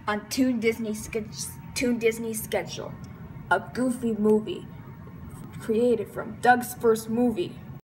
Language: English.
on Toon Disney Schedule, a goofy movie created from Doug's first movie.